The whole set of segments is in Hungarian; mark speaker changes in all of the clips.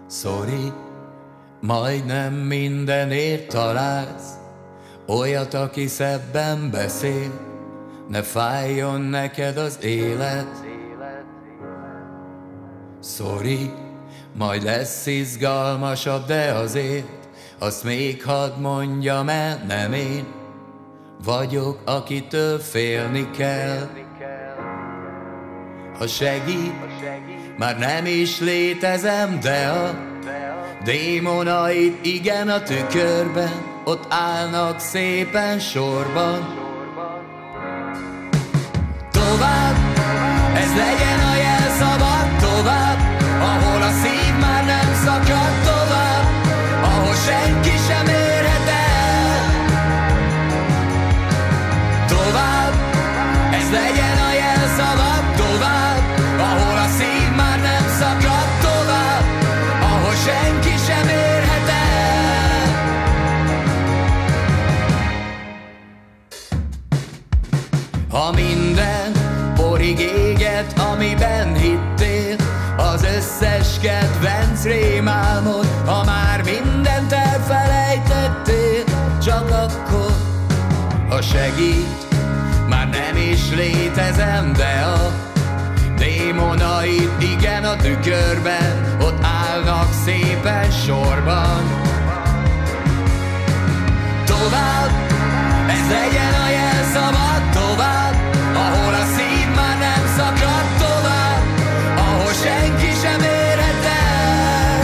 Speaker 1: Sorry, majdnem mindenért találsz olyat, aki szebben beszél. Ne fájjon neked az élet. Sorry, majd lesz izgalmasabb, de azért azt még hadd mondjam el, nem én vagyok, akitől félni kell. Ha segít, már nem is létezem, de a démonaid igen a tükörben ott állnak szépen sorban. Tovább, ez legyen a jelszava, tovább, ahol a szív már nem szakad, tovább, ahol senki sem érhet el. Tovább, ez legyen a jelszava, tovább, ahol a szív már nem szakad, tovább, ahol senki sem érhet el. Ha minden porig éget, amiben hittél, az összes kedvenc rémálmod, ha már mindent elfelejtettél, csak akkor, ha segít, már nem is létezem, de a démonaid igen a tükörben ott állnak szépen sorban. Tovább, ez legyen a jelszava, tovább, ahol a szív már nem szakad, tovább, ahol senki sem érhet el.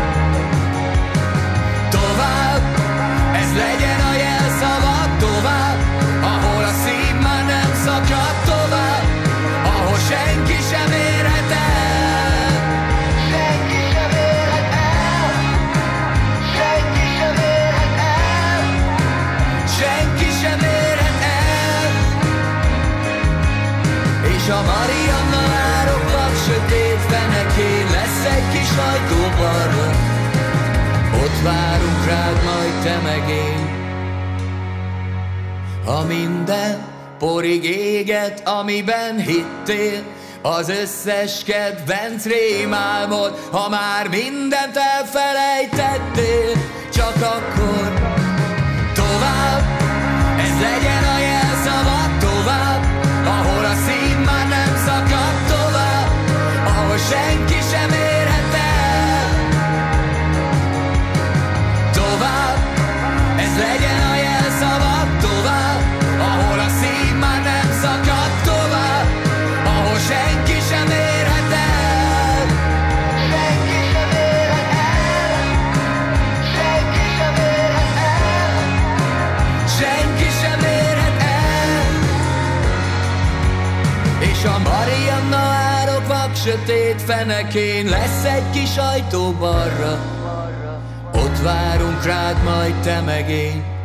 Speaker 1: Tovább, ez legyen a jelszava, tovább, ahol a szív már nem szakad, tovább, ahol senki sem érhet el. Senki sem érhet el. Senki sem érhet el. Senki sem érhet el. És a Marianna ároknak sötét fenekén lesz egy kis ajtó balra, ott várunk rád, majd te meg én. Ha minden porig éget, amiben hittél, az összes kedvenc rémálmod, ha már mindent elfelejtettél, csak akkor tovább, ez legyen a jelszava, tovább, ahol a szív már nem szakad, tovább, ahol senki sem érhet el. Tovább, ez legyen a jelszava, tovább, ahol a szív már nem szakad, tovább, ahol senki sem érhet el. Senki sem érhet el. Senki sem érhet el. Senki sem érhet el. És a Marianna árok vak sötét fenekén lesz egy kis ajtó balra, ott várunk rád, majd te meg én.